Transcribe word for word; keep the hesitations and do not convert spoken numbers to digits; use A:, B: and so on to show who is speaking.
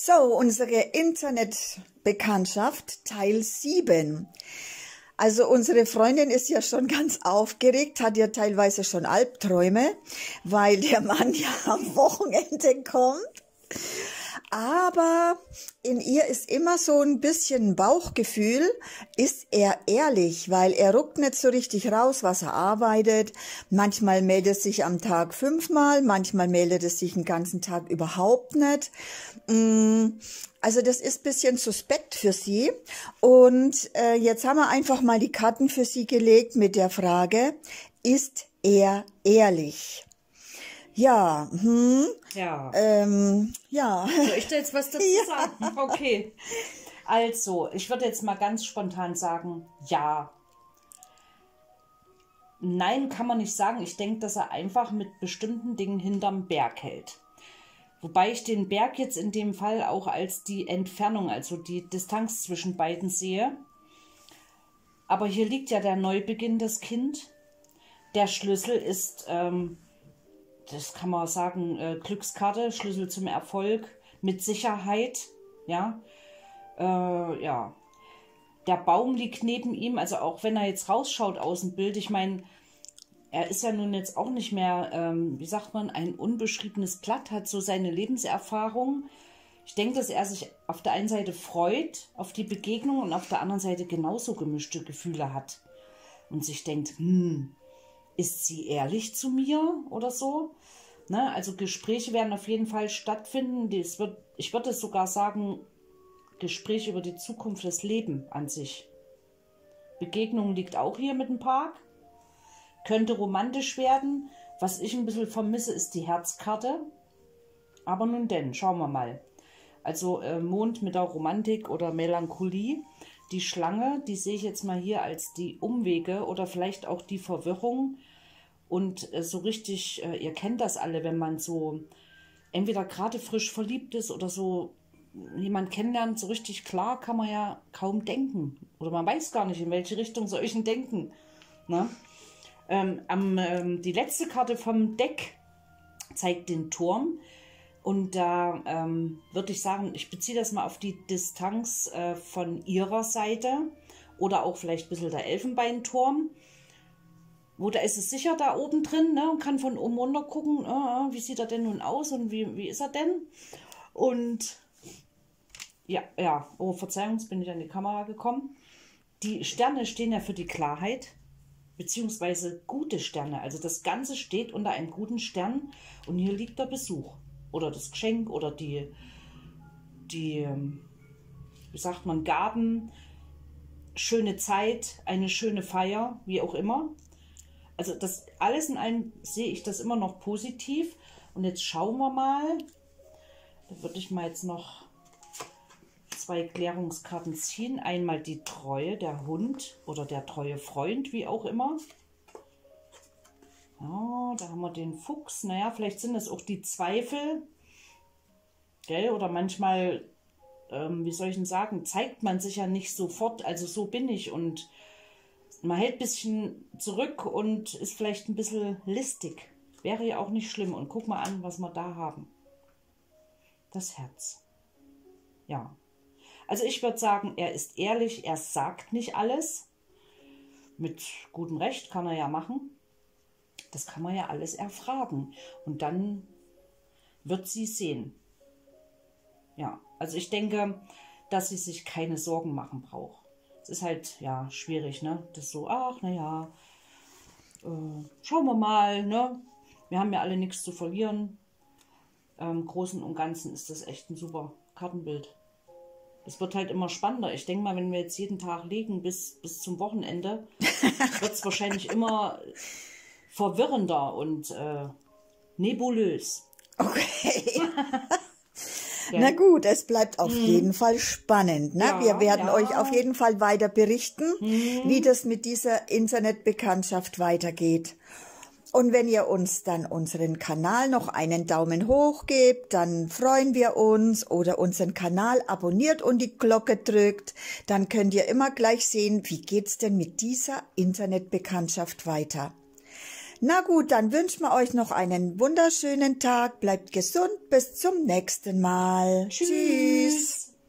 A: So, unsere Internetbekanntschaft Teil sieben. Also unsere Freundin ist ja schon ganz aufgeregt, hat ja teilweise schon Albträume, weil der Mann ja am Wochenende kommt. Aber in ihr ist immer so ein bisschen Bauchgefühl, ist er ehrlich, weil er ruckt nicht so richtig raus, was er arbeitet. Manchmal meldet er sich am Tag fünfmal, manchmal meldet er sich den ganzen Tag überhaupt nicht. Also das ist ein bisschen suspekt für sie. Und äh, jetzt haben wir einfach mal die Karten für sie gelegt mit der Frage, ist er ehrlich? Ja, hm,
B: Ja.
A: ähm, ja.
B: Soll ich da jetzt was dazu
A: Ja.
B: sagen? Okay. Also, ich würde jetzt mal ganz spontan sagen, ja. Nein, kann man nicht sagen. Ich denke, dass er einfach mit bestimmten Dingen hinterm Berg hält. Wobei ich den Berg jetzt in dem Fall auch als die Entfernung, also die Distanz zwischen beiden sehe. Aber hier liegt ja der Neubeginn des Kind. Der Schlüssel ist... Ähm, das kann man sagen, äh, Glückskarte, Schlüssel zum Erfolg, mit Sicherheit, ja, äh, ja. Der Baum liegt neben ihm, also auch wenn er jetzt rausschaut aus dem Bild, ich meine, er ist ja nun jetzt auch nicht mehr, ähm, wie sagt man, ein unbeschriebenes Blatt, hat so seine Lebenserfahrung. Ich denke, dass er sich auf der einen Seite freut auf die Begegnung und auf der anderen Seite genauso gemischte Gefühle hat und sich denkt, hm, ist sie ehrlich zu mir oder so? Ne? Also Gespräche werden auf jeden Fall stattfinden. Das wird, ich würde sogar sagen, Gespräche über die Zukunft, das Leben an sich. Begegnung liegt auch hier mit dem Park. Könnte romantisch werden. Was ich ein bisschen vermisse, ist die Herzkarte. Aber nun denn, schauen wir mal. Also äh, Mond mit der Romantik oder Melancholie. Die Schlange, die sehe ich jetzt mal hier als die Umwege oder vielleicht auch die Verwirrung. Und äh, so richtig, äh, ihr kennt das alle, wenn man so entweder gerade frisch verliebt ist oder so jemand kennenlernt, so richtig klar kann man ja kaum denken. Oder man weiß gar nicht, in welche Richtung soll ich denn denken. Ne? Ähm, am, ähm, die letzte Karte vom Deck zeigt den Turm. Und da ähm, würde ich sagen, ich beziehe das mal auf die Distanz äh, von ihrer Seite oder auch vielleicht ein bisschen der Elfenbeinturm. Wo da ist es sicher da oben drin, ne, und kann von oben runter gucken, äh, wie sieht er denn nun aus und wie, wie ist er denn? Und ja, ja, oh Verzeihung, jetzt bin ich an die Kamera gekommen. Die Sterne stehen ja für die Klarheit, beziehungsweise gute Sterne. Also das Ganze steht unter einem guten Stern und hier liegt der Besuch. Oder das Geschenk oder die, die, wie sagt man, Gaben, schöne Zeit, eine schöne Feier, wie auch immer. Also das alles in allem sehe ich das immer noch positiv. Und jetzt schauen wir mal. Da würde ich mal jetzt noch zwei Klärungskarten ziehen. Einmal die Treue, der Hund oder der treue Freund, wie auch immer. Ja, da haben wir den Fuchs. Naja, vielleicht sind es auch die Zweifel. Gell? Oder manchmal, ähm, wie soll ich denn sagen, zeigt man sich ja nicht sofort. Also so bin ich. Und man hält ein bisschen zurück und ist vielleicht ein bisschen listig. Wäre ja auch nicht schlimm. Und guck mal an, was wir da haben. Das Herz. Ja. Also ich würde sagen, er ist ehrlich. Er sagt nicht alles. Mit gutem Recht kann er ja machen. Das kann man ja alles erfragen. Und dann wird sie sehen. Ja, also ich denke, dass sie sich keine Sorgen machen braucht. Es ist halt, ja, schwierig, ne? Das so, ach, naja, äh, schauen wir mal, ne? Wir haben ja alle nichts zu verlieren. Im Großen und Ganzen ist das echt ein super Kartenbild. Es wird halt immer spannender. Ich denke mal, wenn wir jetzt jeden Tag legen bis, bis zum Wochenende, wird es wahrscheinlich immer verwirrender und äh, nebulös.
A: Okay. Na gut, es bleibt auf hm. jeden Fall spannend. Ne?
B: Ja,
A: Wir werden
B: ja.
A: euch auf jeden Fall weiter berichten,
B: hm.
A: wie das mit dieser Internetbekanntschaft weitergeht. Und wenn ihr uns dann unseren Kanal noch einen Daumen hoch gebt, dann freuen wir uns, oder unseren Kanal abonniert und die Glocke drückt, dann könnt ihr immer gleich sehen, wie geht's denn mit dieser Internetbekanntschaft weiter. Na gut, dann wünschen wir euch noch einen wunderschönen Tag. Bleibt gesund, bis zum nächsten Mal.
B: Tschüss.
A: Tschüss.